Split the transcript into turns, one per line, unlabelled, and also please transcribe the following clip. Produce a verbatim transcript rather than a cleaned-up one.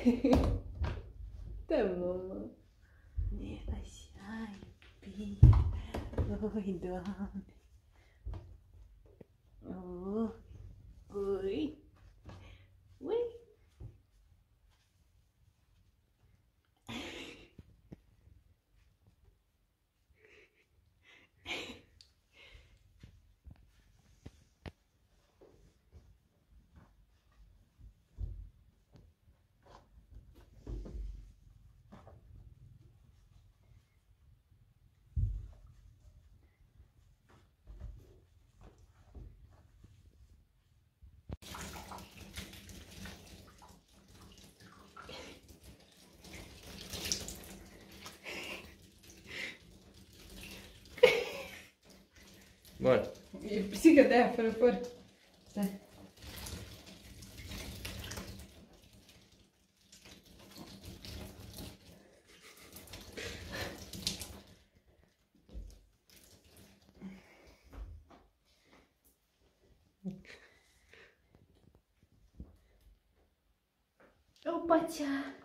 Da, mamă. E așa, iubire. Oi, Doamne. Oh, ui. Ui.
Bun.
E pisică de aia fără păr. Stai. Opa, cea.